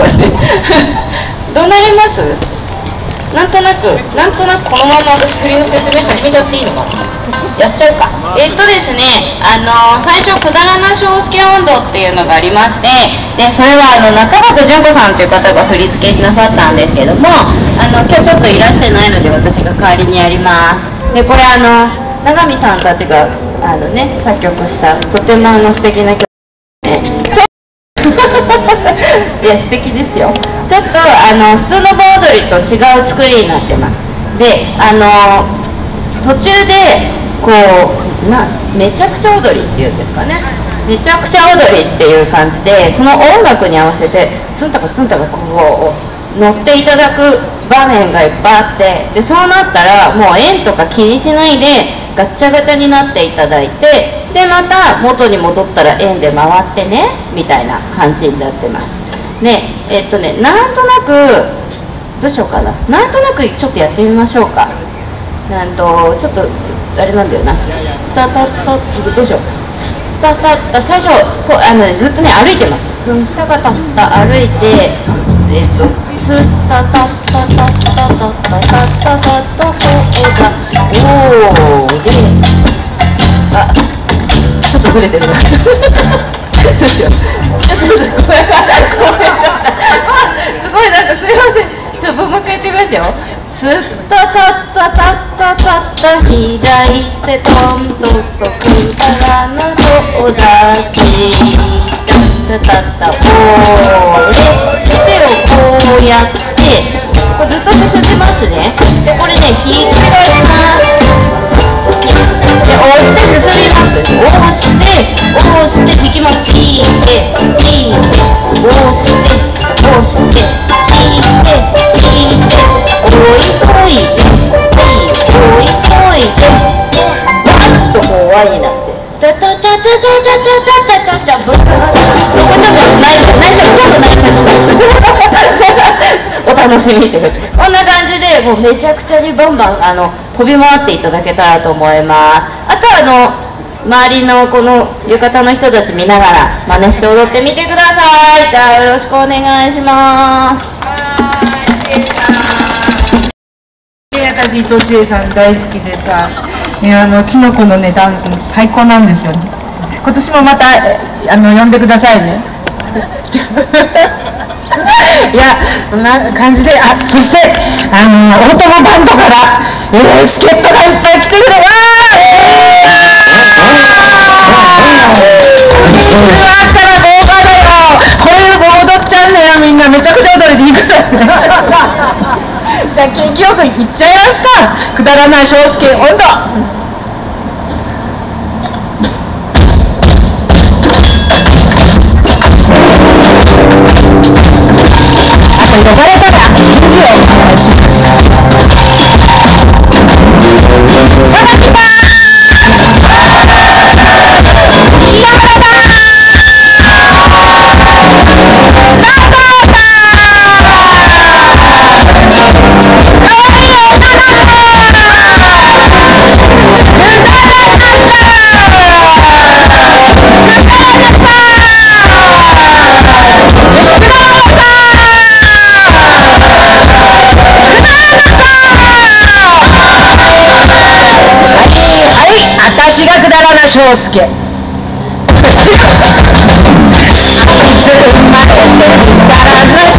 ましてどうなります？なんとなくこのまま私振りの説明始めちゃっていいのかな。やっちゃうか。ですね、最初くだらな翔介音頭っていうのがありまして、でそれは中本純子さんという方が振り付けなさったんですけども、今日ちょっといらしてないので私が代わりにやります。でこれ永見さんたちが作曲したとても素敵な曲いや素敵ですよ。ちょっと普通の盆踊りと違う作りになってます。で途中でこうめちゃくちゃ踊りっていうんですかね、めちゃくちゃ踊りっていう感じでその音楽に合わせてツンタカツンタカこう乗っていただく場面がいっぱいあって、でそうなったらもう円とか気にしないでガッチャガチャになっていただいて、でまた元に戻ったら円で回ってねみたいな感じになってます。ねなんとなくどうしようかな、なんとなくちょっとやってみましょうか。ちょっとあれなんだよな、タタタどうしよう、タタタ最初こうずっとね歩いてます。ツンタカタタ歩いてスタタタタタタタタタタタそうだおーでちょっとずれてるなどうしようちょっとすごいなんかすいません、ちょっともう一回やってみますよ。スタタタタタタタ左手トントンとくだらな友達タタタおーれ手をこうやってこれずっと進んでますね。でこれねひっくり返します。で押して進みます。押して引きます。引いて押して引いて置いといてバッとこう輪になってタタチャチャチャチャチャチャチャチャブッこれちょっと内緒お楽しみってこんな感じでもうめちゃくちゃにバンバン飛び回っていただけたらと思います。あとは周りのこの浴衣の人たち見ながら真似して踊ってみてください。じゃあよろしくお願いします。 私伊藤千恵さん大好きでさ、きのこのねダンス最高なんですよ。今年もまた呼んでくださいねいやそんな感じで、そしてオートマバンドから助っ人がいっぱい来てくれ、あったら豪華だよ。これ踊っちゃうんだよ、みんなめちゃくちゃ踊りでいくからじゃあ元気よくいっちゃいますか。くだらない翔介音頭。あと呼ばれたら返事をお願いします。私がくだらな翔介いつ生まれてくだらな